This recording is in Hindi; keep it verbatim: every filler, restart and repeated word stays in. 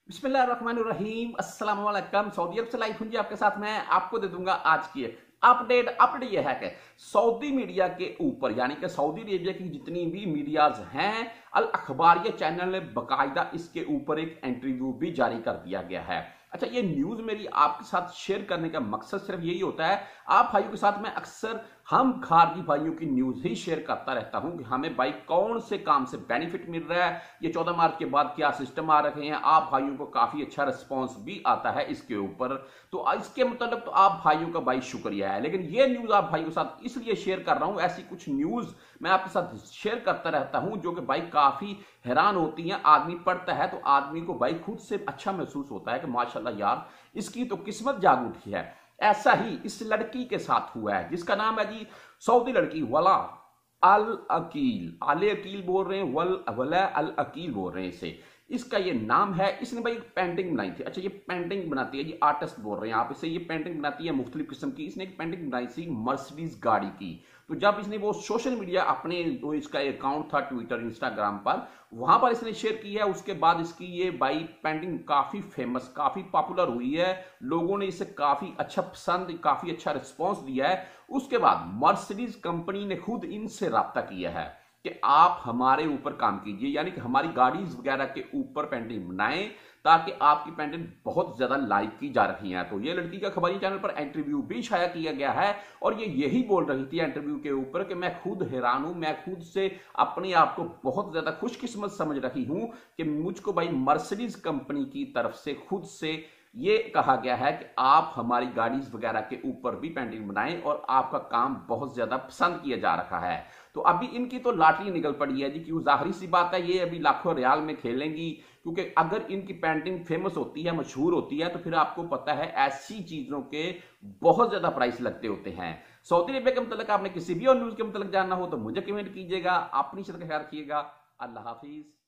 बिस्मिल्लाहिर्रहमानिर्रहीम अस्सलाम वालेकुम। सऊदी अरब से लाइव हूं जी आपके साथ। मैं आपको दे दूंगा आज की अपडेट। अपडेट यह है कि सऊदी मीडिया के ऊपर यानी कि सऊदी अरेबिया की जितनी भी मीडियाज हैं, अल अखबार ये चैनल ने बकायदा इसके ऊपर एक इंटरव्यू भी जारी कर दिया गया है। अच्छा, ये न्यूज मेरी आपके साथ शेयर करने का मकसद सिर्फ यही होता है, आप भाइयों के साथ मैं अक्सर हम खारजी भाइयों की न्यूज ही शेयर करता रहता हूं कि हमें भाई कौन से काम से बेनिफिट मिल रहा है, ये चौदह मार्च के बाद क्या सिस्टम आ रखे हैं। आप भाइयों को काफी अच्छा रिस्पॉन्स भी आता है इसके ऊपर, तो इसके मतलब तो आप भाइयों का भाई शुक्रिया है। लेकिन ये न्यूज आप भाइयों के साथ इसलिए शेयर कर रहा हूं, ऐसी कुछ न्यूज मैं आपके साथ शेयर करता रहता हूं जो कि भाई काफी हैरान होती हैं। आदमी पढ़ता है तो आदमी को भाई खुद से अच्छा महसूस होता है कि माशाल्लाह यार इसकी तो किस्मत जाग उठी है। ऐसा ही इस लड़की के साथ हुआ है जिसका नाम है जी सऊदी लड़की वला अल अकील। आले अकील बोल रहे हैं, वल वला अल अकील बोल रहे हैं इसे। इसका ये नाम है। इसने भाई पेंटिंग बनाई थी। अच्छा, ये पेंटिंग बनाती है जी, आर्टिस्ट बोल रहे हैं आप इसे। ये पेंटिंग बनाती है मुख्तलिफ किस्म की। इसने एक पेंटिंग बनाई थी मर्सिडीज गाड़ी की। तो जब इसने वो सोशल मीडिया अपने जो इसका अकाउंट था ट्विटर इंस्टाग्राम पर, वहां पर इसने शेयर किया है। उसके बाद इसकी ये बाई पेंटिंग काफी फेमस काफी पॉपुलर हुई है। लोगों ने इसे काफी अच्छा पसंद काफी अच्छा रिस्पॉन्स दिया है। उसके बाद मर्सिडीज कंपनी ने खुद इनसे राब्ता किया है कि आप हमारे ऊपर काम कीजिए, यानी कि हमारी गाड़ीज वगैरह के ऊपर पेंटिंग बनाएं ताकि आपकी पेंटिंग बहुत ज्यादा लाइक की जा रही है। तो ये लड़की का खबरी चैनल पर इंटरव्यू भी छाया किया गया है और ये यही बोल रही थी इंटरव्यू के ऊपर कि मैं खुद हैरान हूं, मैं खुद से अपने आप को बहुत ज्यादा खुशकिस्मत समझ रही हूं कि मुझको भाई मर्सिडीज कंपनी की तरफ से खुद से ये कहा गया है कि आप हमारी गाड़ीज वगैरह के ऊपर भी पेंटिंग बनाएं और आपका काम बहुत ज्यादा पसंद किया जा रहा है। तो अभी इनकी तो लॉटरी निकल पड़ी है जी, क्यों जाहिर सी बात है ये अभी लाखों रियाल में खेलेंगी, क्योंकि अगर इनकी पेंटिंग फेमस होती है मशहूर होती है तो फिर आपको पता है ऐसी चीजों के बहुत ज्यादा प्राइस लगते होते हैं। सऊदी अरेबिया के मतलब आपने किसी भी और न्यूज के मतलब जानना हो तो मुझे कमेंट कीजिएगा। अपनी शर्त का ख्याल रखिएगा। अल्लाह हाफिज।